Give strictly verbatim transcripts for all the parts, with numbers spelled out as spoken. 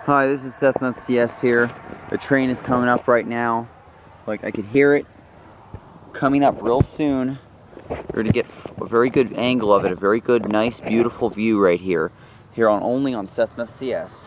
Hi, this is SethMethCS here. The train is coming up right now. Like, I could hear it coming up real soon. We're going to get a very good angle of it, a very good, nice, beautiful view right here. Here on only on SethMethCS.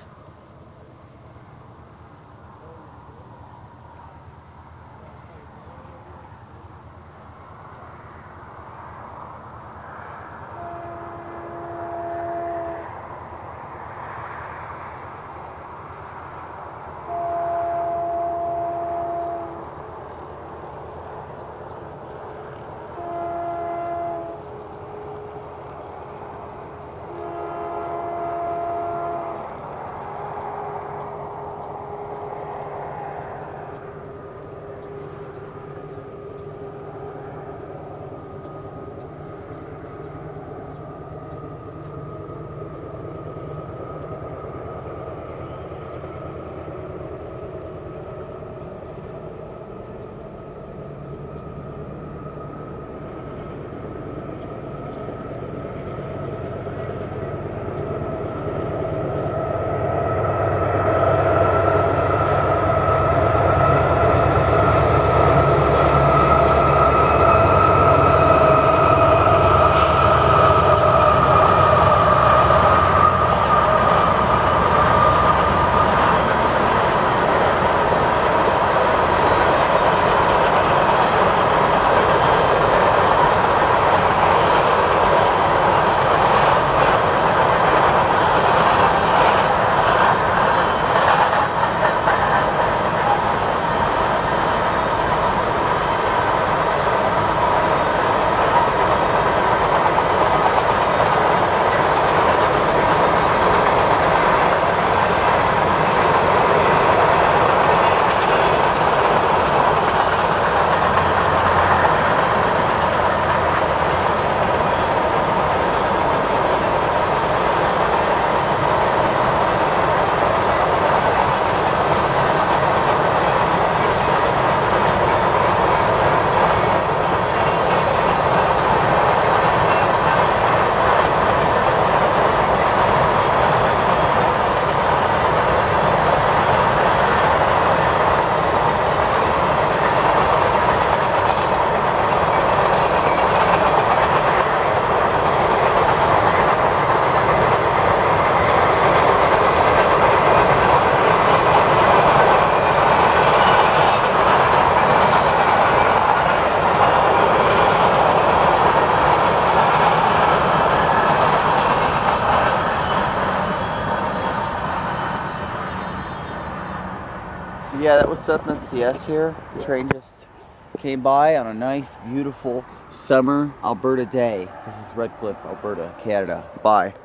So yeah, that was SethMethCS here. The train just came by on a nice, beautiful summer Alberta day. This is Redcliff, Alberta, Canada. Bye.